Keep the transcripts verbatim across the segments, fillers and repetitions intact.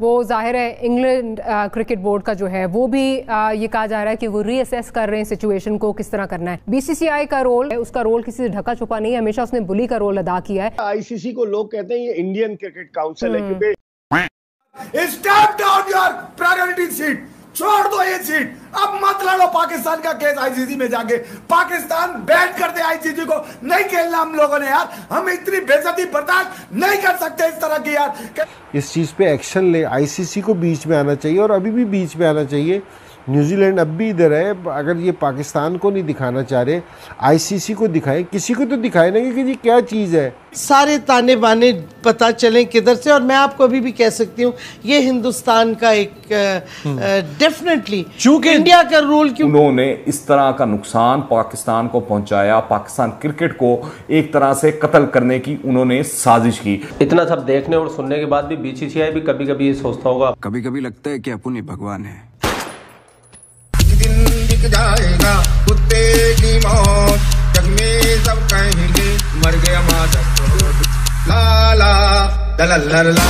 वो जाहिर है इंग्लैंड क्रिकेट बोर्ड का जो है वो भी आ, ये कहा जा रहा है कि वो रीअसेस कर रहे हैं सिचुएशन को किस तरह करना है। बीसीसीआई का रोल है, उसका रोल किसी से ढका छुपा नहीं है, हमेशा उसने बुली का रोल अदा किया है। आईसीसी को लोग कहते हैं ये इंडियन क्रिकेट काउंसिल है, क्योंकि step down your priority seat, छोड़ दो ये सीट, अब मत लड़ो पाकिस्तान का केस आईसीसी में जाके। पाकिस्तान बैन कर दे आईसीसी को, नहीं खेलना हम लोगों ने यार, हम इतनी बेइज्जती बर्दाश्त नहीं कर सकते इस तरह की यार। इस चीज़ पे एक्शन ले, आईसीसी को बीच में आना चाहिए और अभी भी बीच में आना चाहिए। न्यूजीलैंड अब भी इधर है, अगर ये पाकिस्तान को नहीं दिखाना चाह रहे, आईसीसी को दिखाएं, किसी को तो दिखाए ना कि ये क्या चीज़ है। सारे ताने बाने पता चलें किधर से। और मैं आपको अभी भी कह सकती हूँ ये हिंदुस्तान का एक डेफिनेटली चूंकि इंडिया का रूल, क्यों उन्होंने इस तरह का नुकसान पाकिस्तान को पहुंचाया, पाकिस्तान क्रिकेट को एक तरह से कत्ल करने की उन्होंने साजिश की। इतना सब देखने और सुनने के बाद भी बीसीसीआई भी कभी कभी ये सोचता होगा, कभी कभी लगता है कि अपन ही भगवान है। जाएगा कुत्ते की मौत, जग में सब कहेंगे मर गया माधव, ला ला ला ला ला।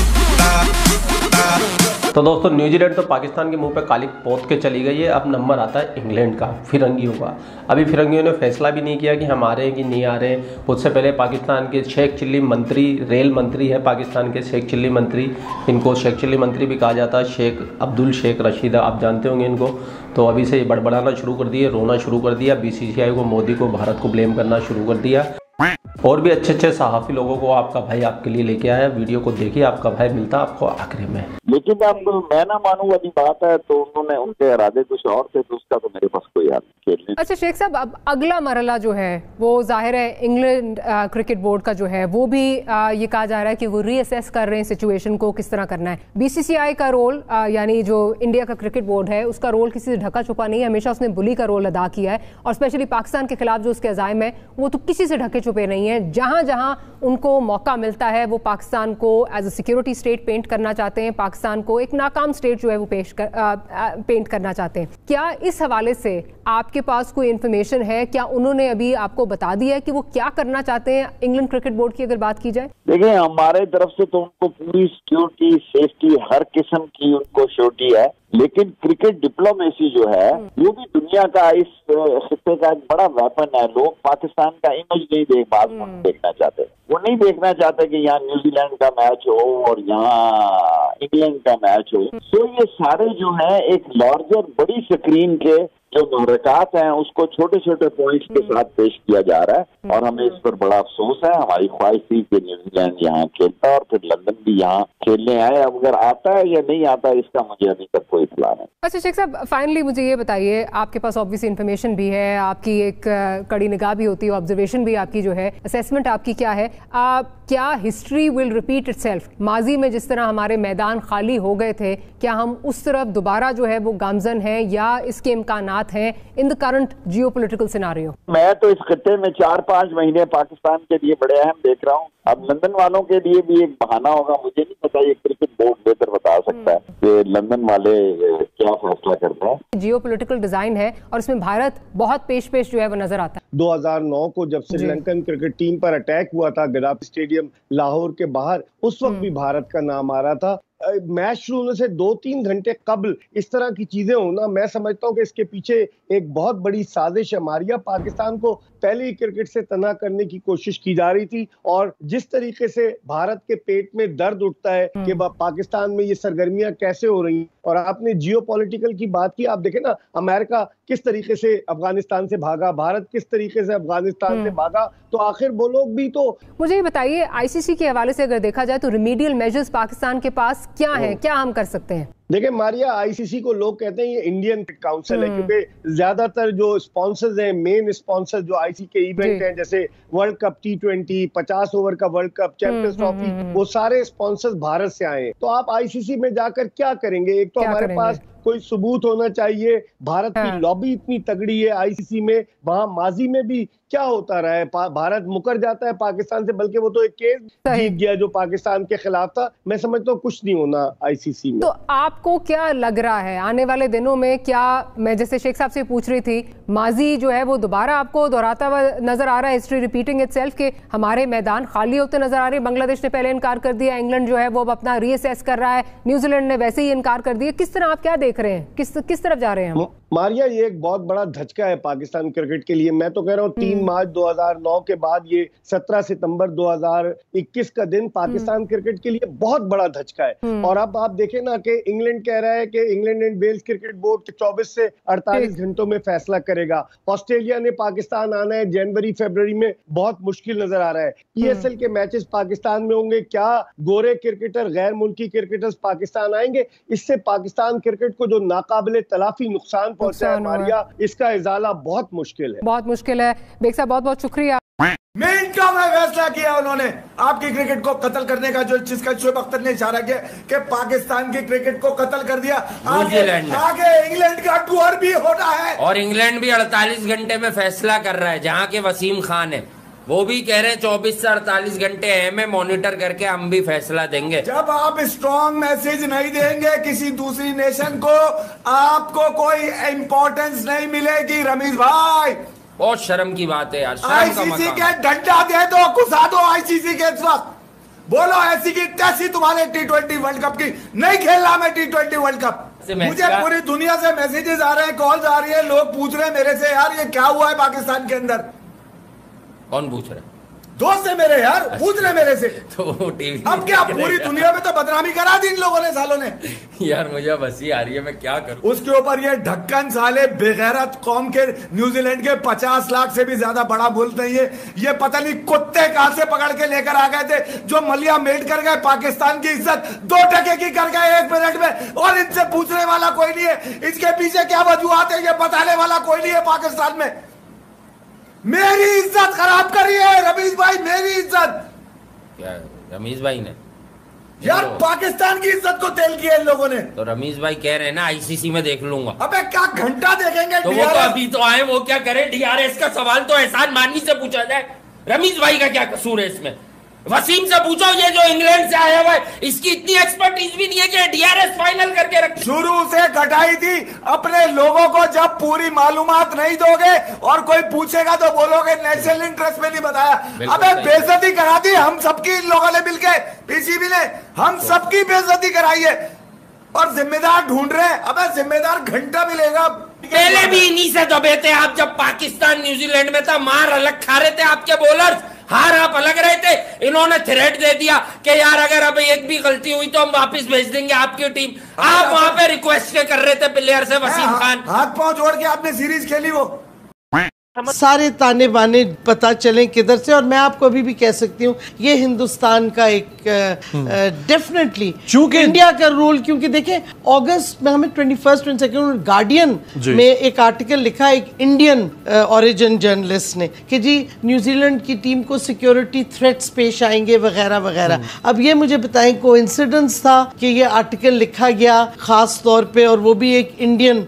तो दोस्तों न्यूजीलैंड तो पाकिस्तान के मुंह पे काली पोत के चली गई है। अब नंबर आता है इंग्लैंड का, फिरंगियों का। अभी फिरंगियों ने फैसला भी नहीं किया कि हम आ रहे हैं कि नहीं आ रहे हैं। उससे पहले पाकिस्तान के शेख चिल्ली मंत्री, रेल मंत्री है पाकिस्तान के शेख चिल्ली मंत्री, इनको शेख चिल्ली मंत्री भी कहा जाता है, शेख अब्दुल शेख रशीदा, आप जानते होंगे इनको। तो अभी से ये बड़बड़ाना शुरू कर दिए, रोना शुरू कर दिया, बीसीसीआई को, मोदी को, भारत को ब्लेम करना शुरू कर दिया। और भी अच्छे अच्छे सहाफ़ी लोगों को आपका भाई आपके लिए लेके आया। वीडियो को देखिए, आपका भाई मिलता आपको आखिरी में। लेकिन अब मैं ना मानूं वाली बात है, तो उन्होंने, उनके इरादे कुछ और थे, तो उसका तो मेरे पास कोई याद नहीं खेलने। अच्छा शेख साहब, अब अगला मरला जो है वो जाहिर है इंग्लैंड क्रिकेट बोर्ड का जो है वो भी आ, ये कहा जा रहा है कि वो रीअसेस कर रहे हैं सिचुएशन को किस तरह करना है। बीसीसीआई का रोल यानी जो इंडिया का क्रिकेट बोर्ड है उसका रोल किसी से ढका छुपा नहीं है, हमेशा उसने बुली का रोल अदा किया है। और स्पेशली पाकिस्तान के खिलाफ जो उसके अज़ाइम है वो तो किसी से ढके छुपे नहीं है। जहां जहां उनको मौका मिलता है वो पाकिस्तान को as a security state paint करना चाहते हैं, पाकिस्तान को एक नाकाम स्टेट जो है वो पेश कर, आ, आ, पेंट करना चाहते हैं। क्या इस हवाले से आपके पास कोई इन्फॉर्मेशन है? क्या उन्होंने अभी आपको बता दिया है कि वो क्या करना चाहते हैं इंग्लैंड क्रिकेट बोर्ड की अगर बात की जाए? देखिए, हमारे तरफ से तो उनको पूरी सिक्योरिटी, सेफ्टी, हर किस्म की उनको श्योरिटी है। लेकिन क्रिकेट डिप्लोमेसी जो है वो भी दुनिया का, इस खित्ते का एक बड़ा वेपन है। लोग पाकिस्तान का इमेज नहीं देख बात देखना चाहते, वो नहीं देखना चाहते कि यहाँ न्यूजीलैंड का मैच हो और यहाँ इंग्लैंड का मैच हो। तो ये सारे जो है एक लार्जर, बड़ी स्क्रीन के जो मुहरकात हैं उसको छोटे छोटे पॉइंट्स के साथ पेश किया जा रहा है। और हमें इस पर बड़ा अफसोस है। हमारी ख्वाहिश थी कि न्यूजीलैंड यहाँ खेलता और फिर लंदन भी यहाँ खेलने आए। अब अगर आता है या नहीं आता इसका मुझे अभी तक कोई इत्तला नहीं। अच्छा शेख साहब, फाइनली मुझे ये बताइए, आपके पास ऑब्वियस इन्फॉर्मेशन भी है, आपकी एक कड़ी निगाह भी होती है, ऑब्जर्वेशन भी आपकी जो है, असेसमेंट आपकी क्या है? आ, क्या हिस्ट्री विल रिपीट इटसेल्फ? माजी में जिस तरह हमारे मैदान खाली हो गए थे, क्या हम उस तरफ दोबारा जो है वो गामजन है या इसके इम्कानात हैं in the current geopolitical scenario? मैं तो इस खत्ते में चार पांच महीने पाकिस्तान के लिए बड़े अहम देख रहा हूँ। अब लंदन वालों के लिए भी एक बहाना होगा, मुझे नहीं पता, ये क्रिकेट बोर्ड बेहतर बता सकता है कि लंदन वाले क्या फैसला करते हैं। जियोपॉलिटिकल डिजाइन है और इसमें भारत बहुत पेश पेश जो है वो नजर आता है। दो हज़ार नौ को जब श्रीलंकन क्रिकेट टीम पर अटैक हुआ था गद्दाफी स्टेडियम लाहौर के बाहर, उस वक्त भी भारत का नाम आ रहा था। मैच शुरू होने से दो तीन घंटे कबल इस तरह की चीजें होना, मैं समझता हूँ कि इसके पीछे एक बहुत बड़ी साजिश है। मारिया पाकिस्तान को पहले ही क्रिकेट से तना करने की कोशिश की जा रही थी। और जिस तरीके से भारत के पेट में दर्द उठता है कि पाकिस्तान में ये सरगर्मियां कैसे हो रही हैं। और आपने जियोपॉलिटिकल की बात की, आप देखें ना, अमेरिका किस तरीके से अफगानिस्तान से भागा, भारत किस तरीके से अफगानिस्तान से भागा, तो आखिर वो लोग भी तो। मुझे ये बताइए, आईसीसी के हवाले से अगर देखा जाए तो रिमीडियल मेजर्स पाकिस्तान के पास क्या है, क्या हम कर सकते हैं? देखिए मारिया, आईसीसी को लोग कहते हैं ये इंडियन काउंसिल है, क्योंकि ज्यादातर जो स्पॉन्सर्स हैं, मेन स्पॉन्सर जो आईसीसी के इवेंट हैं, जैसे वर्ल्ड कप, टी ट्वेंटी, पचास ओवर का वर्ल्ड कप, चैंपियंस ट्रॉफी, वो सारे स्पॉन्सर्स भारत से आए हैं। तो आप आईसीसी में जाकर क्या करेंगे? एक तो हमारे पास कोई सबूत होना चाहिए। भारत हाँ। की लॉबी इतनी तगड़ी है आईसीसी में, वहां माजी में भी क्या होता रहा है, भारत मुकर जाता है पाकिस्तान से, बल्कि वो तो एक केस जीत गया जो पाकिस्तान के खिलाफ था। मैं समझता हूँ कुछ नहीं होना आईसीसी में। तो आपको क्या लग रहा है आने वाले दिनों में, क्या, मैं जैसे शेख साहब से पूछ रही थी, माजी जो है वो दोबारा आपको दोहराता हुआ नजर आ रहा है, हिस्ट्री रिपीटिंग इटसेल्फ, के हमारे मैदान खाली होते नजर आ रहे हैं? बांग्लादेश ने पहले इनकार कर दिया, इंग्लैंड जो है वो अब अपना रीअसेस कर रहा है, न्यूजीलैंड ने वैसे ही इनकार कर दिया। किस तरह आप क्या देख रहे हैं, किस किस तरफ जा रहे हैं हम? मारिया, ये एक बहुत बड़ा धचका है पाकिस्तान क्रिकेट के लिए। मैं तो कह रहा हूँ तीन मार्च दो हज़ार नौ के बाद ये सत्रह सितंबर दो हज़ार इक्कीस का दिन पाकिस्तान क्रिकेट के लिए बहुत बड़ा धचका है। और अब आप देखें ना कि इंग्लैंड कह रहा है कि England and Wales cricket board चौबीस से अड़तालीस घंटों में फैसला करेगा। ऑस्ट्रेलिया ने पाकिस्तान आना है जनवरी फरवरी में, बहुत मुश्किल नजर आ रहा है। पीएसएल के मैचेस पाकिस्तान में होंगे, क्या गोरे क्रिकेटर, गैर मुल्की क्रिकेटर्स पाकिस्तान आएंगे? इससे पाकिस्तान क्रिकेट को जो नाकाबिले तलाफी नुकसान पहुंचा है मारिया, इसका इजाला बहुत मुश्किल है, बहुत मुश्किल है। बेग साहब बहुत बहुत शुक्रिया। मिनटों में फैसला किया उन्होंने आपकी क्रिकेट को कत्ल करने का, जो जिसका शोएब अख्तर ने इशारा किया कि पाकिस्तान की क्रिकेट को कत्ल कर दिया। आगे आगे इंग्लैंड का टूर भी होना है, और इंग्लैंड भी अड़तालीस घंटे में फैसला कर रहा है, जहां के वसीम खान है वो भी कह रहे हैं चौबीस से अड़तालीस घंटे है में मॉनिटर करके हम भी फैसला देंगे। जब आप स्ट्रॉन्ग मैसेज नहीं देंगे किसी दूसरी नेशन को, आपको कोई इंपॉर्टेंस नहीं मिलेगी। रमीज भाई, बहुत शर्म की बात है यार, आईसीसी के डंडा दे दो, घुसा दो आईसीसी के इस वक्त। बोलो ऐसी की तैसी तुम्हारे टी ट्वेंटी वर्ल्ड कप की, नहीं खेलना मैं टी ट्वेंटी वर्ल्ड कप। मुझे पूरी दुनिया से मैसेजेस आ रहे हैं, कॉल्स आ रही है, लोग पूछ रहे हैं मेरे से, यार ये क्या हुआ है पाकिस्तान के अंदर? कौन पूछ रहा है? दोस्त है मेरे यार, पूछ रहे मेरे से। तो टीवी अब क्या पूरी दुनिया में तो बदनामी करा दी इन लोगों ने, सालों ने। यार मुझे हंसी आ रही है, मैं क्या करूं? उसके ऊपर ये ढक्कन साले बेगैरत कौम के, न्यूजीलैंड के पचास लाख से भी ज्यादा बड़ा मुल्क नहीं है ये, पता नहीं कुत्ते कहां से पकड़ के लेकर आ गए थे, जो मलिया मेट कर गए, पाकिस्तान की इज्जत दो टके की कर गए एक मिनट में, और इनसे पूछने वाला कोई नहीं है, इसके पीछे क्या वजूहत है ये बताने वाला कोई नहीं है पाकिस्तान में। मेरी इज्जत खराब करी है रमीज भाई, मेरी इज्जत। क्या रमीज भाई ने? यार पाकिस्तान की इज्जत को तेल किया इन लोगों ने। तो रमीज भाई कह रहे हैं ना आईसीसी में देख लूंगा। अबे क्या घंटा देखेंगे? तो वो तो अभी तो आए, वो क्या करे? डीआरएस का सवाल तो एहसान मानी से पूछा जाए, रमीज भाई का क्या कसूर है इसमें? वसीम से पूछो, ये जो इंग्लैंड से आया हुआ है इसकी इतनी एक्सपर्टीज भी नहीं है कि डीआरएस फाइनल करके रखे। शुरू से घटाई थी अपने लोगों को, जब पूरी मालूमात नहीं दोगे और कोई पूछेगा तो बोलोगे नेशनल इंटरेस्ट में नहीं बताया। अबे बेइज्जती करा दी हम सबकी इन लोगों ने मिलके, पीसीबी ने हम सबकी बेइज्जती कराई है, और जिम्मेदार ढूंढ रहे हैं। अबे जिम्मेदार घंटा मिलेगा। पहले भी इन्हीं से दबे थे आप, जब पाकिस्तान न्यूजीलैंड में था, मार अलग खा रहे थे आपके बॉलर्स, हार आप अलग रहे थे। इन्होंने थ्रेट दे दिया कि यार अगर अब एक भी गलती हुई तो हम वापस भेज देंगे आपकी टीम। आप वहां पे रिक्वेस्ट कर रहे थे प्लेयर से, वसीम खान हाथ पांव जोड़ के आपने सीरीज खेली वो। सारे ताने बाने पता चलें किधर से। और मैं आपको अभी भी कह सकती हूँ ये हिंदुस्तान का एक डेफिनेटली चूंकि इंडिया का रूल, क्योंकि देखें अगस्त में हमें twenty first twenty second Guardian में एक आर्टिकल लिखा एक इंडियन ओरिजिन जर्नलिस्ट ने कि जी न्यूजीलैंड की टीम को सिक्योरिटी थ्रेट्स पेश आएंगे वगैरह वगैरह। अब ये मुझे बताएं कोइंसिडेंस था कि ये आर्टिकल लिखा गया खास तौर पे, और वो भी एक इंडियन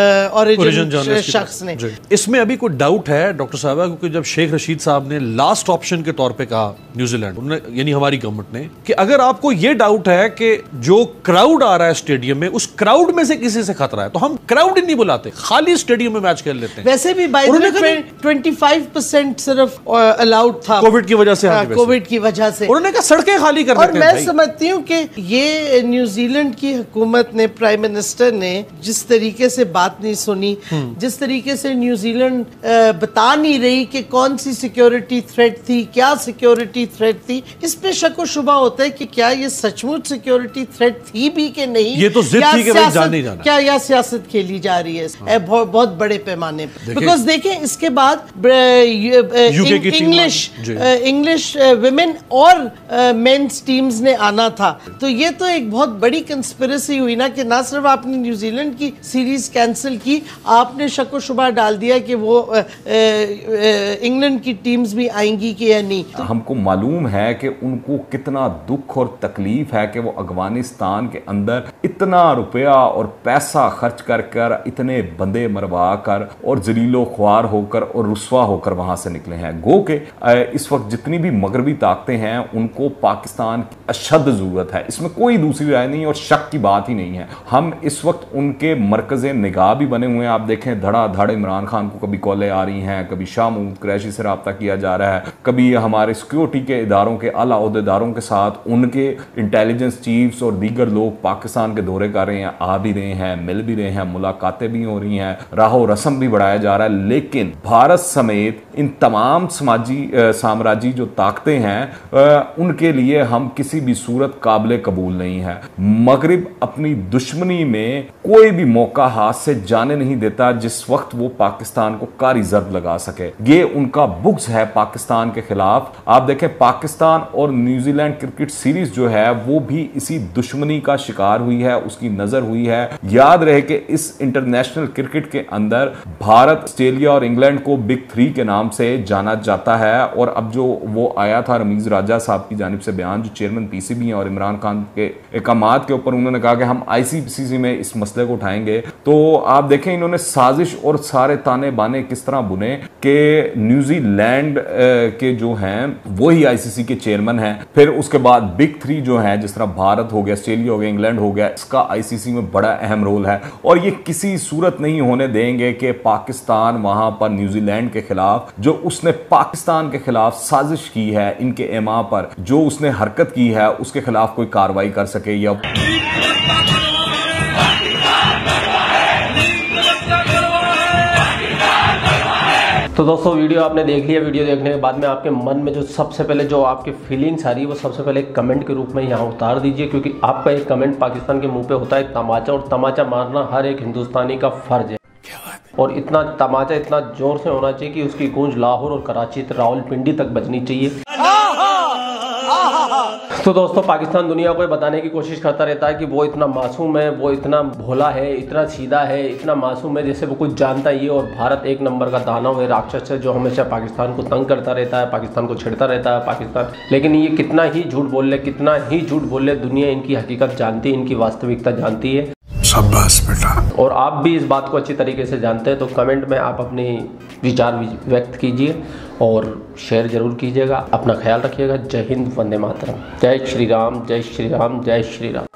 ओरिजिन शख्स ने? इसमें अभी कोई डाउट है डॉक्टर साहब, क्योंकि जब शेख रशीद साहब ने लास्ट ऑप्शन के तौर पे कहा न्यूजीलैंड, उन्होंने यानी हमारी गवर्नमेंट ने, कि अगर आपको ये डाउट है कि जो क्राउड आ रहा है स्टेडियम में उस क्राउड में से किसी से खतरा है तो हम क्राउड ही नहीं बुलाते, खाली स्टेडियम में मैच खेल लेते हैं। वैसे भी बाय द वे पच्चीस परसेंट सिर्फ अलाउड था कोविड की वजह से। कोविड की वजह से उन्होंने कहा सड़कें खाली कर देते हैं। और मैं समझती हूँ कि ये न्यूजीलैंड की हुकूमत ने, प्राइम मिनिस्टर ने जिस तरीके से बात नहीं सुनी, जिस तरीके से न्यूजीलैंड बता नहीं रही कि कौन सी सिक्योरिटी थ्रेट थी, क्या सिक्योरिटी थ्रेट थी, इस पे शक व शुबा होता है कि क्या ये सचमुच सिक्योरिटी थ्रेट थी भी कि नहीं। ये तो जिद थी कि भाई जान नहीं जाना। क्या यह सियासत खेली जा रही है हाँ। बहुत, बहुत बड़े पैमाने पर। बिकॉज देखें इसके बाद इंग्लिश इंग्लिश विमेन और मेंस टीम्स ने आना था, तो ये तो एक बहुत बड़ी कंस्पिरेसी हुई ना कि ना सिर्फ आपने न्यूजीलैंड की सीरीज कैंसिल की, आपने शक व शुबा डाल दिया कि वो इंग्लैंड की टीम्स भी आएंगी कि या नहीं। तो हमको मालूम है कि उनको कितना दुख और तकलीफ है कि वो अफगानिस्तान के अंदर इतना रुपया और पैसा खर्च कर कर इतने बंदे मरवा कर और जलीलो ख्वार होकर और रुस्वा होकर वहां से निकले हैं। गो के इस वक्त जितनी भी मगरबी ताकतें हैं उनको पाकिस्तान की अशद जरूरत है, इसमें कोई दूसरी राय नहीं और शक की बात ही नहीं है। हम इस वक्त उनके मरकज़े निगाह भी बने हुए हैं। आप देखें धड़ाधड़ इमरान खान को कभी कॉलें आ रही हैं, कभी शाह महमूद कुरैशी से रब्ता किया जा रहा है, कभी हमारे सिक्योरिटी के इदारों के आला ओहदेदारों के साथ उनके इंटेलिजेंस चीफ्स और दीगर लोग पाकिस्तान के दौरे कर रहे हैं, आ भी रहे हैं, मिल भी रहे हैं, मुलाकातें भी हो रही हैं, राहो रस्म भी बढ़ाया जा रहा है। लेकिन भारत समेत इन तमाम समाजी साम्राज्य जो ताकतें हैं उनके लिए हम किसी भी सूरत काबिल कबूल नहीं है। मगरिब अपनी दुश्मनी में कोई भी मौका हाथ से जाने नहीं देता जिस वक्त वो पाकिस्तान को कारी जर्ब लगा सके। ये उनका बुग्ज है पाकिस्तान के खिलाफ। आप देखें पाकिस्तान और न्यूजीलैंड क्रिकेट सीरीज जो है वो भी इसी दुश्मनी का शिकार हुई है, उसकी नजर हुई है। याद रहे कि इस इंटरनेशनल क्रिकेट के अंदर भारत, ऑस्ट्रेलिया और इंग्लैंड को बिग थ्री के नाम से जाना जाता है। और अब जो वो आया था रमीज राजा साहब की जानिब से बयान, जो चेयरमैन पीसीबी हैं और इमरान खान के इकामात के ऊपर उन्होंने कहा कि हम आईसीसी में इस मसले को उठाएंगे। तो आप देखें इन्होंने साजिश और सारे ताने बाने किस तरह बुने कि न्यूजीलैंड के जो हैं वो ही आईसीसी के चेयरमैन हैं। फिर उसके बाद बिग थ्री जो हैं जिस तरह भारत हो गया, ऑस्ट्रेलिया हो गया, इंग्लैंड हो गया, इसका आईसीसी में बड़ा अहम रोल है। और ये किसी सूरत नहीं होने देंगे कि पाकिस्तान वहां पर न्यूजीलैंड के खिलाफ जो उसने पाकिस्तान के खिलाफ साजिश की है, इनके एमा पर जो उसने हरकत की है, उसके खिलाफ कोई कार्रवाई कर सके। या तो दोस्तों वीडियो आपने देख लिया। वीडियो देखने के बाद में आपके मन में जो सबसे पहले जो आपके फीलिंग्स आ रही है वो सबसे पहले कमेंट के रूप में यहाँ उतार दीजिए, क्योंकि आपका एक कमेंट पाकिस्तान के मुंह पे होता है तमाचा, और तमाचा मारना हर एक हिंदुस्तानी का फर्ज है। और इतना तमाचा इतना जोर से होना चाहिए कि उसकी गूंज लाहौर और कराची रावलपिंडी तक बजनी चाहिए। तो दोस्तों पाकिस्तान दुनिया को बताने की कोशिश करता रहता है कि वो इतना मासूम है, वो इतना भोला है, इतना सीधा है, इतना मासूम है जैसे वो कुछ जानता ही है। और भारत एक नंबर का दानव है, राक्षस है, जो हमेशा पाकिस्तान को तंग करता रहता है, पाकिस्तान को छेड़ता रहता है पाकिस्तान। लेकिन ये कितना ही झूठ बोल ले, कितना ही झूठ बोल ले, दुनिया इनकी हकीकत जानती है, इनकी वास्तविकता जानती है। शाबाश बेटा। और आप भी इस बात को अच्छी तरीके से जानते हैं, तो कमेंट में आप अपने विचार व्यक्त कीजिए और शेयर जरूर कीजिएगा। अपना ख्याल रखिएगा। जय हिंद, वंदे मातरम। जय श्री राम, जय श्री राम, जय श्री राम।